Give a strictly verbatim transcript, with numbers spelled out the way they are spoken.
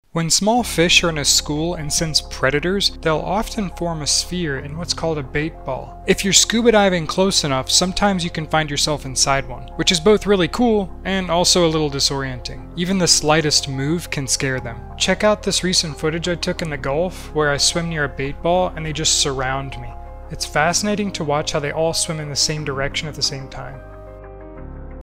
When small fish are in a school and sense predators, they'll often form a sphere in what's called a bait ball. If you're scuba diving close enough, sometimes you can find yourself inside one, which is both really cool and also a little disorienting. Even the slightest move can scare them. Check out this recent footage I took in the Gulf where I swim near a bait ball and they just surround me. It's fascinating to watch how they all swim in the same direction at the same time.